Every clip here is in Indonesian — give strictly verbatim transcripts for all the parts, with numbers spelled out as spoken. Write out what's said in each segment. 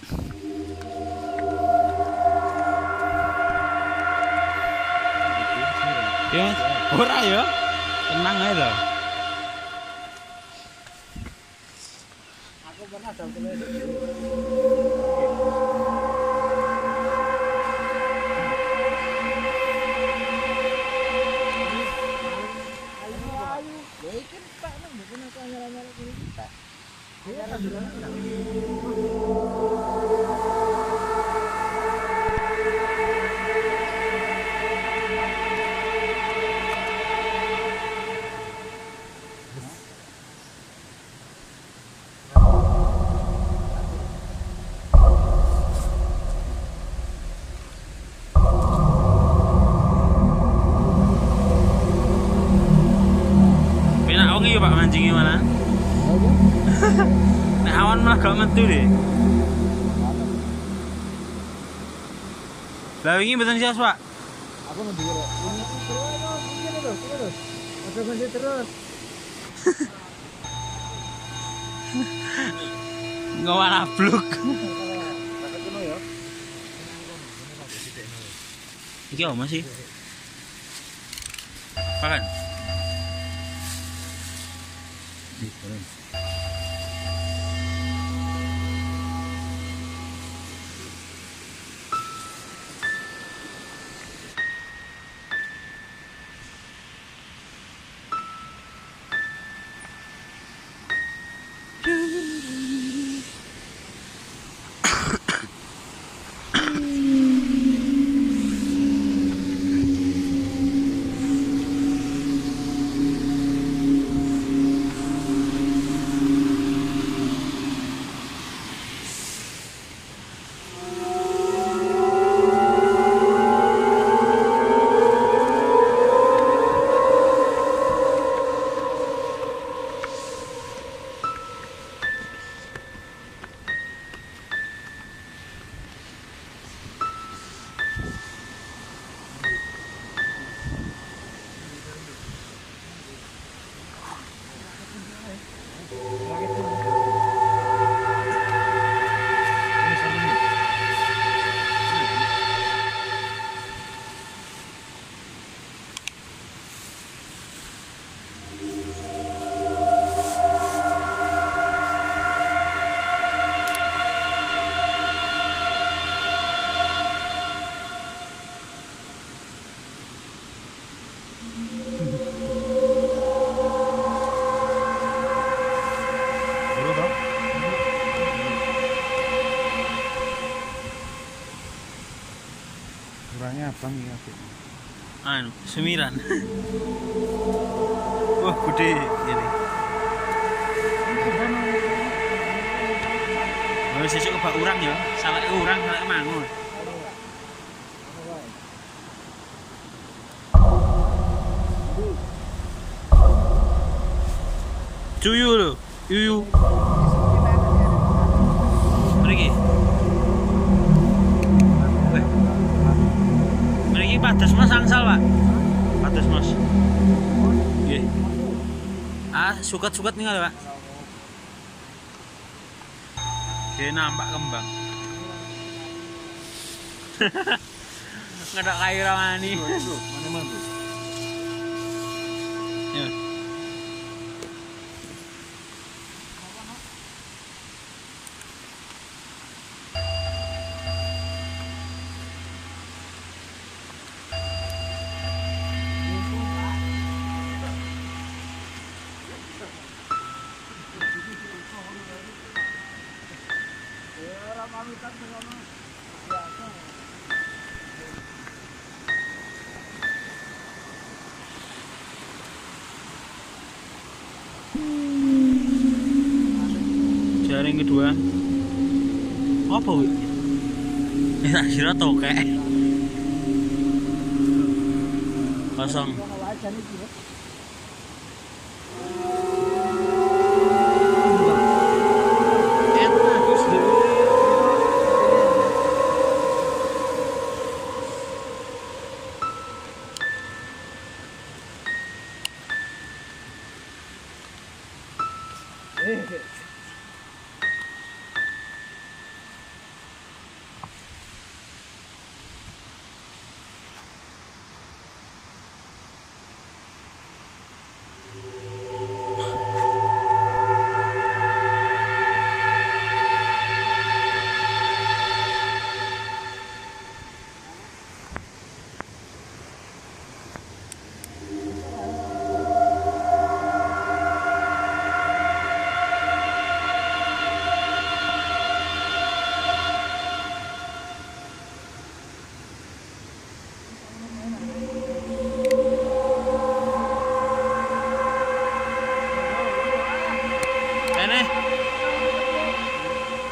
Ya, ora ya. Tenang ae lho. Aku pernah dal tele. Oke Pak, mancing gimana? Nek awan malah gak metu deh. Lah wingi mboten sias, Pak. Aku ngendi kok. Ini terus, ini terus, terus. Oke, masih terus. Ngawara bluk. Iki apa masih? Pakan. Kurangnya abang ya. Anu, semiran. Wah, gede ini. Oh, sesuk kebak urang ya. Salake urang, salake mangun. Cuyu lho, yuyu. Mriki. Weh. Mriki pados Mas angsal, Pak. Pados Mas. Nggih. Ah, suket-suket nih Pak. Oke, nampak kembang. Ngedak kayu ramani. Mana-mana. Ya. Jaring kedua. Apa wi? Ya kira tokek. Kosong.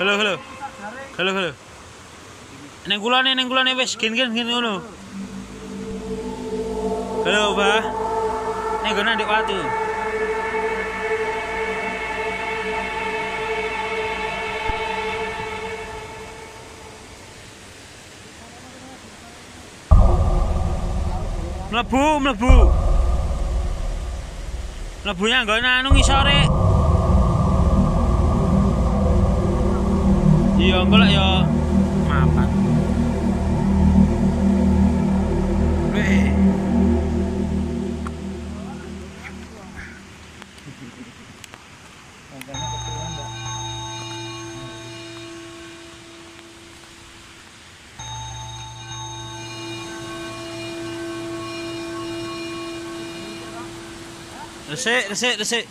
Halo, halo. Halo, halo. Neng kulane, neng kulane wis gen-gen gen ngono. Halo, Pak. Neng gono ndek watu. Mlebu, mlebu. Mlebunya nggon anu ngisore. Iya, engko lek ya mapan. Weh. Resik, resik, resik.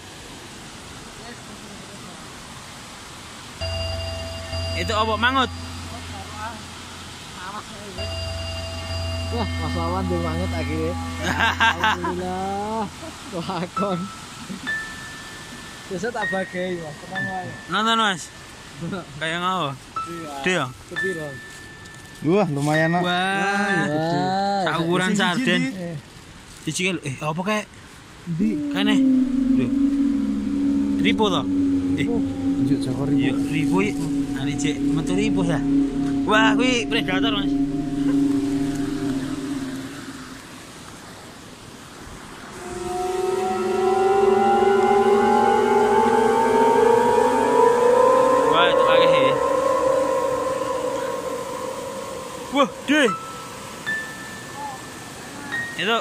Itu apa mangut? Wah, Mas Wawan di mangut akhirnya. Alhamdulillah. Wakon. Biasa tak bagai, Mas. Tenang wae. Nonton, Mas. Kayak ngapa? Dia. Kepiro? Wah, lumayan nak. Wah. Saukuran sarden. Dicikil eh apa kayak Di kene. Lho. Ribu to? Eh, Juk Joko yo ribu iki. Ani cek metu ribu ya. Wah, kuwi predator, Mas. Wah, itu akeh ya. Wah, deh. Itu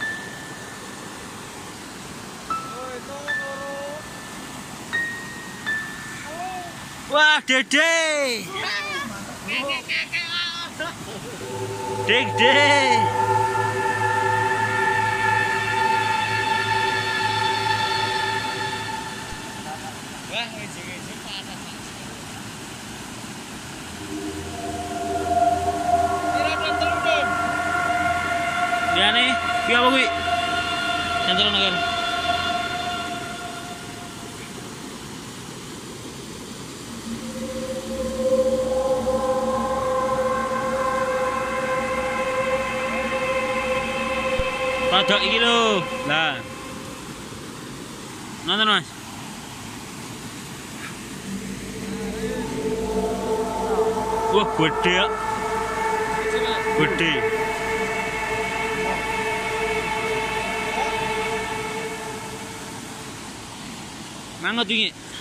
wah, Dede. Dede. Wah, ngejeng-ngejeng panas. Kira telur. Ya nih, piye apa kuwi? Senturan kan. Kodok iki lho. Lah. Nonton, Mas. Wah, gede ya. Gede. Mangut iki.